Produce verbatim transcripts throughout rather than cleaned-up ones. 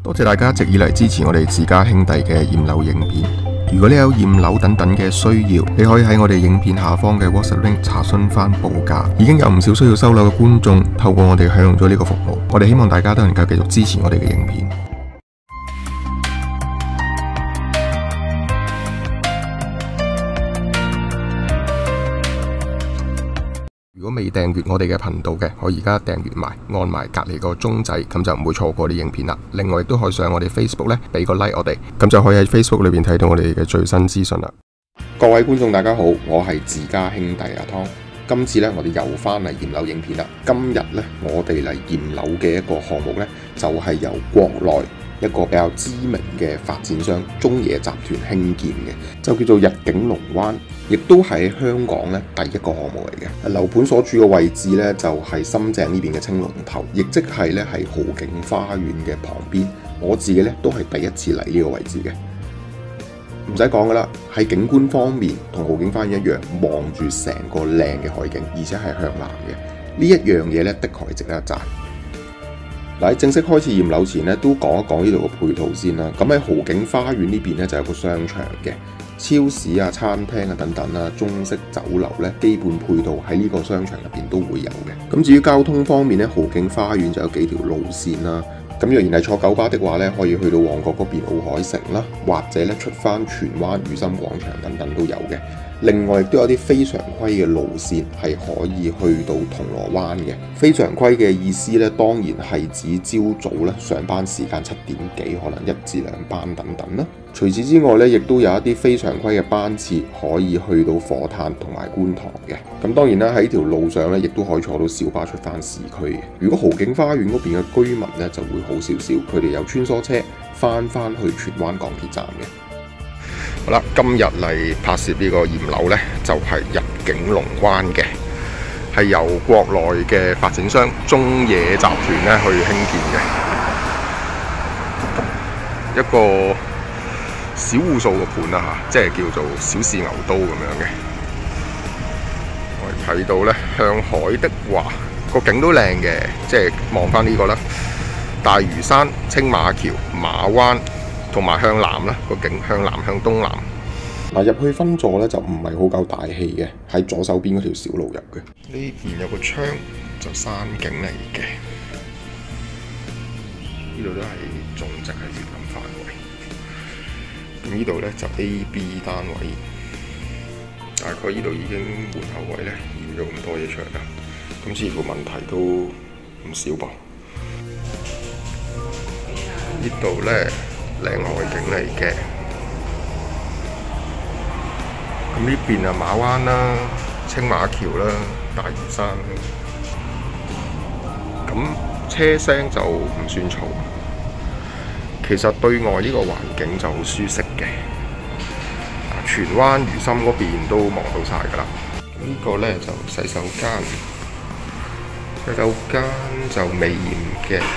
多謝大家一直以嚟支持我哋自家兄弟嘅驗樓影片。如果你有驗樓等等嘅需要，你可以喺我哋影片下方嘅 WhatsApp link 查詢翻報價。已經有唔少需要收樓嘅觀眾透過我哋享用咗呢個服務。我哋希望大家都能夠繼續支持我哋嘅影片。如果未訂閱我哋嘅頻道嘅，可以而家訂閱埋，按埋隔離個鐘仔，咁就唔會錯過啲影片啦。另外亦都可以上我哋 Facebook 咧，俾個 like 我哋，咁就可以喺 Facebook 裏邊睇到我哋嘅最新資訊啦。各位觀眾大家好，我係自家兄弟阿湯。今次咧，我哋又翻嚟驗樓影片啦。今日咧，我哋嚟驗樓嘅一個項目咧，就係由國內一個比較知名嘅發展商中野集團興建嘅，就叫做日景龍灣，亦都喺香港咧第一個項目嚟嘅。樓盤所處嘅位置咧，就係深井呢邊嘅青龍頭，亦即係咧係豪景花園嘅旁邊。我自己咧都係第一次嚟呢個位置嘅。唔使講噶啦，喺景觀方面同豪景花園一樣，望住成個靚嘅海景，而且係向南嘅。呢一樣嘢咧，的確係值得一讚。嗱，喺正式開始驗樓前咧，都講一講呢度嘅配套先啦。咁喺豪景花園呢邊咧，就有個商場嘅，超市啊、餐廳啊等等啊，中式酒樓咧，基本配套喺呢個商場入邊都會有嘅。咁至於交通方面咧，豪景花園就有幾條路線啦。咁若然係坐九巴的話咧，可以去到旺角嗰邊奧海城啦，或者咧出翻荃灣裕心廣場等等都有嘅。另外亦都有啲非常規嘅路線係可以去到銅鑼灣嘅。非常規嘅意思咧，當然係指朝早咧上班時間七點幾，可能一至兩班等等啦。除此之外咧，亦都有一啲非常規嘅班次可以去到火炭同埋觀塘嘅。咁當然啦，喺條路上咧，亦都可以坐到小巴出翻市區嘅。如果豪景花園嗰邊嘅居民咧，就會好少少，佢哋有穿梭車翻翻去荃灣港鐵站嘅。好啦，今日嚟拍攝呢個驗樓呢，就係日景龍灣嘅，係由國內嘅發展商中野集團咧去興建嘅一個小戶數嘅盤啦嚇，即係叫做小試牛刀咁樣嘅。我哋睇到呢，向海的話個景都靚嘅，即係望翻呢個啦，大嶼山、青馬橋、馬灣。同埋向南啦，個景向南向東南。嗱，入去分座咧就唔係好夠大氣嘅，喺左手邊嗰條小路入嘅。呢邊有個窗就山景嚟嘅，呢度都係種植係園林範圍。咁呢度咧就 A、B 單位，大概呢度已經門口位咧驗咗咁多嘢出嚟啦。咁似乎問題都唔少噃。呢度咧。靚海景嚟嘅，咁呢邊啊馬灣啦、青馬橋啦、大嶼山啦，咁車聲就唔算嘈。其實對外呢個環境就好舒適嘅，荃灣裕心嗰邊都望到晒㗎啦。呢個咧就洗手間，洗手間就未驗嘅。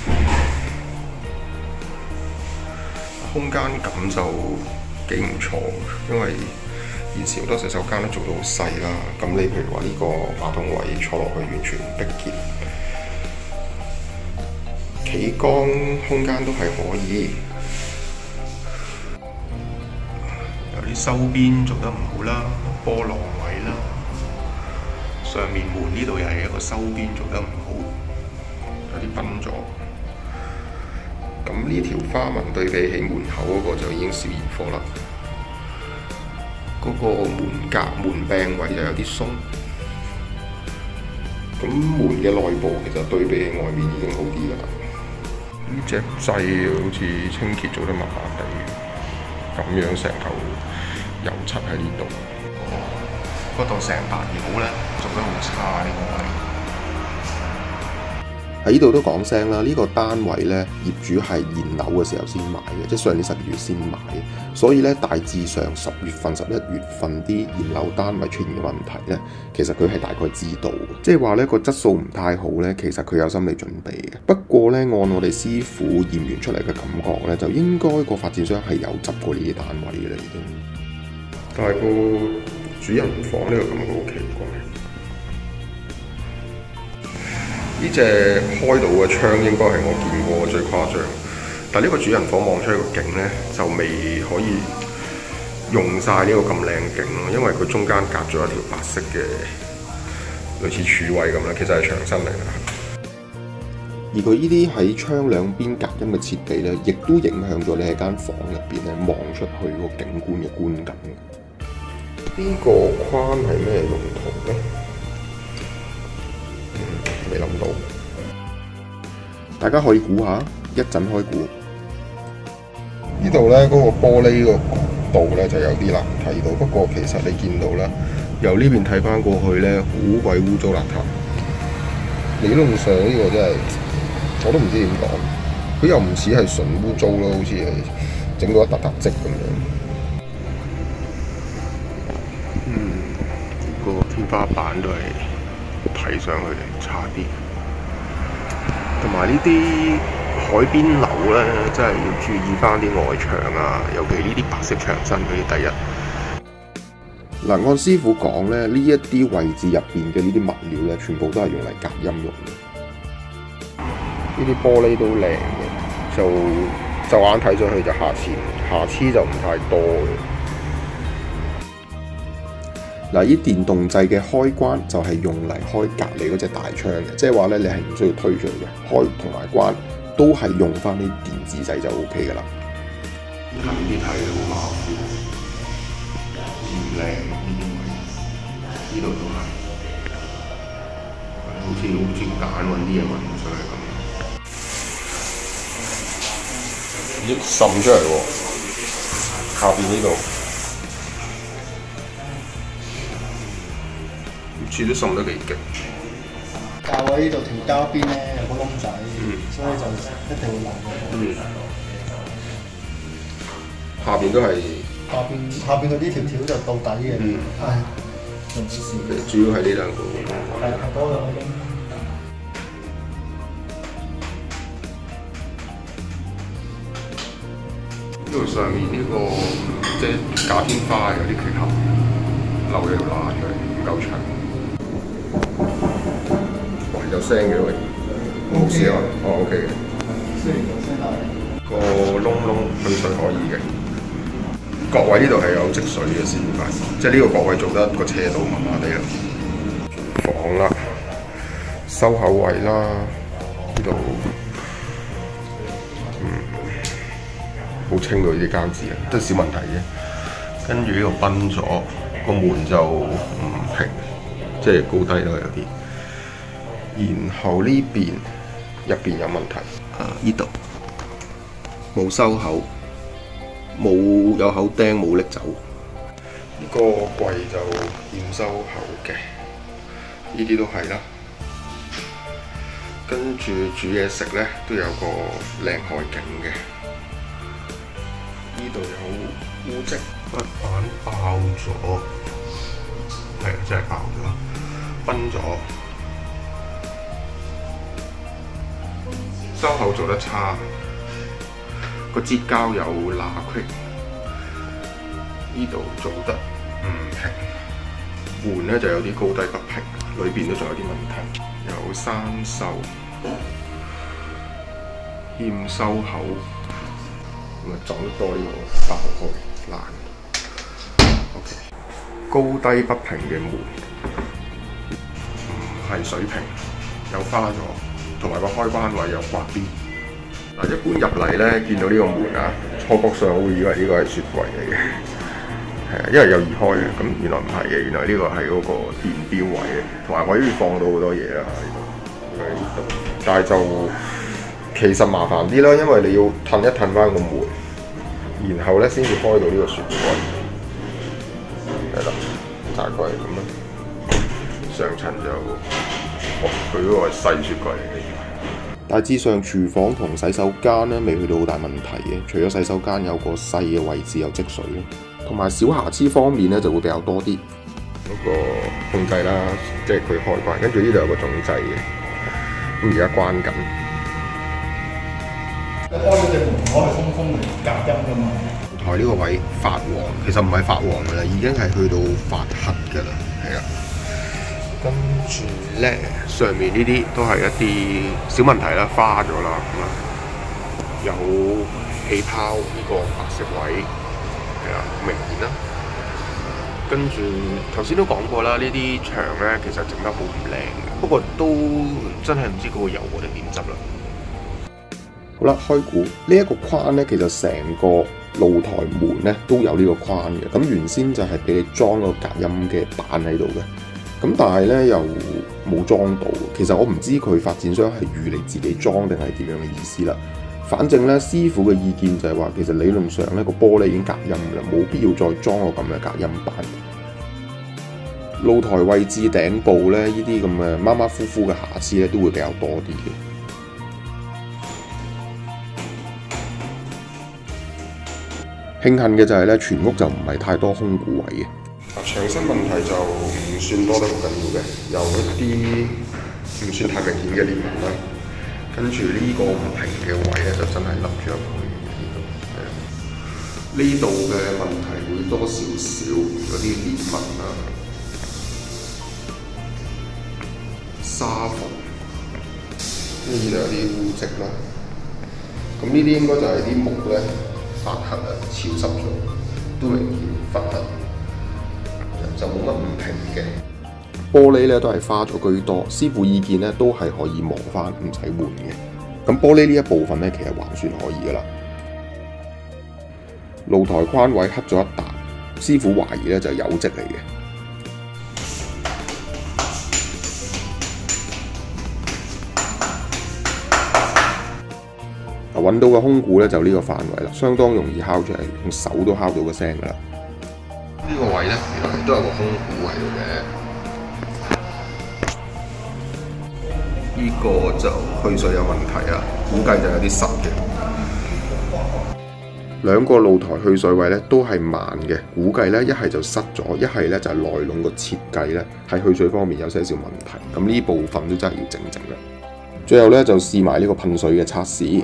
空間感就幾唔錯，因為現時好多洗手間都做到好細啦。咁你譬如話呢個馬桶位坐落去完全逼結，企缸空間都係可以。有啲收邊做得唔好啦，波浪位啦，上面門呢度又係一個收邊做得唔好，有啲崩咗。咁呢條花紋對比起門口嗰個就已經小兒科啦。嗰、那個門格門柄位就有啲鬆。咁門嘅內部其實對比起外面已經好啲啦。呢隻掣好似清潔做得麻麻地，咁樣成嚿油漆喺呢度。嗰度成白油咧做得好差呢個位。喺呢度都講聲啦，呢、這個單位咧業主係現樓嘅時候先買嘅，即係上年十二月先買，所以咧大致上十月份、十一月份啲現樓單位出現嘅問題咧，其實佢係大概知道嘅，即係話咧個質素唔太好咧，其實佢有心理準備嘅。不過咧，按我哋師傅驗完出嚟嘅感覺咧，就應該個發展商係有執過呢啲單位嘅啦，已經。但係個主人房呢個感覺好奇怪。呢隻開到嘅窗應該係我見過最誇張， 但呢個主人房望出去個景咧，就未可以用晒呢個咁靚景咯，因為佢中間隔咗一條白色嘅類似柱位咁啦，其實係牆身嚟㗎。而佢呢啲喺窗兩邊隔音嘅設備咧，亦都影響咗你喺間房入邊咧望出去個景觀嘅觀感。呢個框係咩用途咧？嗯，未諗到。大家可以估下，一陣開估。呢度咧嗰個玻璃個角度咧就有啲難睇到，不過其實你見到啦，由呢邊睇翻過去咧，好鬼污糟邋遢。理論上呢個真係〜我都唔知點講，佢又唔似係純污糟咯，好似係整到一笪笪跡咁樣。嗯，個天花板都係睇上去差啲，同埋呢啲海邊樓咧，真係要注意翻啲外牆啊，尤其呢啲白色牆身嗰啲。第一，嗱，按師傅講咧，呢一啲位置入邊嘅呢啲物料咧，全部都係用嚟隔音用嘅。呢啲玻璃都靚嘅，就就眼睇上去就瑕疵，瑕疵就唔太多嘅。嗱，呢電動掣嘅開關就係用嚟開隔離嗰隻大窗嘅，即係話咧你係唔需要推出去嘅，開同埋關都係用翻啲電子掣就 O K 噶啦。近啲睇好馬虎，唔靚呢啲位，呢度都係，好似好似揀揾啲嘢揾上去咁。滲出嚟喎，下邊呢度，好似都滲得幾勁。 教位呢度條膠邊咧有個窿仔，嗯、所以就一定會爛嘅。嗯。 下邊都係。 下邊下邊嗰啲條條就到底嘅。嗯。係。就冇事。 主要係呢兩個。 係係嗰兩個窿。 呢度上面呢、這個即係假天花有啲缺陷，漏咗條罅出嚟，唔夠長。哇！有聲嘅喂，冇事啊？哦 ，OK 嘅。雖然有聲，但係個窿窿去水可以嘅。角位呢度係有積水嘅先發現，即係呢個角位做得個斜度麻麻地啦。房啦，收口位啦，呢度。好清到呢啲膠紙啊，都係小問題啫。跟住呢個崩咗，個門就唔平，即係高低都有啲。然後呢邊入邊有問題，啊呢度冇收口，冇有口釘冇拎走。呢個櫃就欠收口嘅，呢啲都係啦。跟住煮嘢食咧都有個靚海景嘅。呢度有污漬，骨板爆咗，係啊，真係爆咗，崩咗。收口做得差，個接膠有罅隙，呢度做得唔平，門咧就有啲高低不平，裏邊都仲有啲問題，有生鏽，欠收口。咁啊撞得多呢個八號開爛 ，OK。高低不平嘅門，唔係水平，有花咗，同埋個開關位有刮邊。嗱，一般入嚟咧，見到呢個門啊，錯覺上會以為呢個係雪櫃嚟嘅，係啊，因為有移開嘅，咁原來唔係嘅，原來呢個係嗰個電錶位嘅，同埋可以放到好多嘢啦喺度，但係就。其實麻煩啲啦，因為你要褪一褪翻個門，然後咧先至開到呢個雪櫃，係啦，大概係咁啦。上層就，哦，佢嗰個係細雪櫃嚟嘅。大致上廚房同洗手間咧未去到好大問題嘅，除咗洗手間有個細嘅位置有積水咯，同埋小瑕疵方面咧就會比較多啲。嗰個控制啦，即係佢開關，跟住呢度有個總掣嘅，咁而家關緊。 開咗隻門可能通風嚟隔音㗎嘛。 台呢個位發黃，其實唔係發黃㗎啦，已經係去到發黑㗎啦，係啦。跟住咧，上面呢啲都係一啲小問題啦，花咗啦咁啊。 有氣泡呢個白色位係啦，好明顯啦。跟住頭先都講過啦，呢啲牆咧其實整得好唔靚嘅，不過都真係唔知嗰個油鑊定點執啦。好啦，開估呢一個框咧，其實成個露台門咧都有呢個框嘅。咁原先就係俾你裝個隔音嘅板喺度嘅，咁但係咧又冇裝到。其實我唔知佢發展商係預你自己裝定係點樣嘅意思啦。反正咧，師傅嘅意見就係話，其實理論上咧個玻璃已經隔音啦，冇必要再裝個咁嘅隔音板。露台位置頂部咧，呢啲咁嘅馬馬虎虎嘅瑕疵咧，都會比較多啲嘅。慶幸嘅就係咧，全屋就唔係太多空鼓位嘅。牆身問題就唔算多得好緊要嘅，有一啲唔算太明顯嘅裂紋啦。跟住呢個唔平嘅位咧，就真係凹咗入去。呢度嘅問題會多少少嗰啲裂紋啦、沙縫，跟住就有啲污跡啦。咁呢啲應該就係啲木咧發黑啊、潮濕咗，都明顯發黑，就冇乜唔平嘅。玻璃咧都係花咗居多，師傅意見咧都係可以磨翻，唔使換嘅。咁玻璃呢一部分咧，其實還算可以噶啦。露台框位黑咗一笪，師傅懷疑咧就係油漬嚟嘅。嗱，揾到嘅空鼓咧就呢個範圍啦，相當容易敲出嚟，用手都敲到個聲噶啦。呢個位咧原來都有個空鼓喺度嘅。呢個就去水有問題啊，估計就有啲濕嘅。兩個露台去水位咧都係慢嘅，估計咧一係就塞咗，一係咧就係內籠個設計咧喺去水方面有些少問題。咁呢部分都真係要整整啦。最後咧就試埋呢個噴水嘅測試。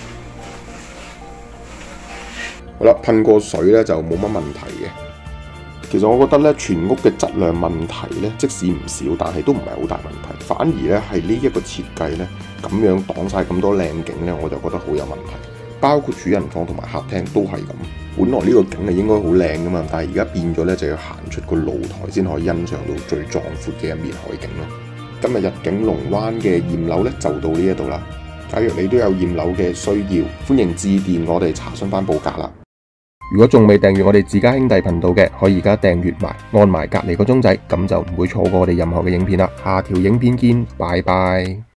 好啦，噴過水咧就冇乜問題嘅。其實我覺得咧，全屋嘅質量問題咧，即使唔少，但係都唔係好大問題。反而咧係呢一個設計咧，咁樣擋晒咁多靚景咧，我就覺得好有問題。包括主人房同埋客廳都係咁。本來呢個景係應該好靚噶嘛，但係而家變咗咧就要行出個露台先可以欣賞到最壯闊嘅一面海景咯。今日日景龍灣嘅驗樓咧就到呢一度啦。假如你都有驗樓嘅需要，歡迎致電我哋查詢翻報價啦。如果仲未訂閱我哋自家兄弟頻道嘅，可以而家訂閱埋，按埋隔離個鐘仔，咁就唔會錯過我哋任何嘅影片啦。下條影片見，拜拜。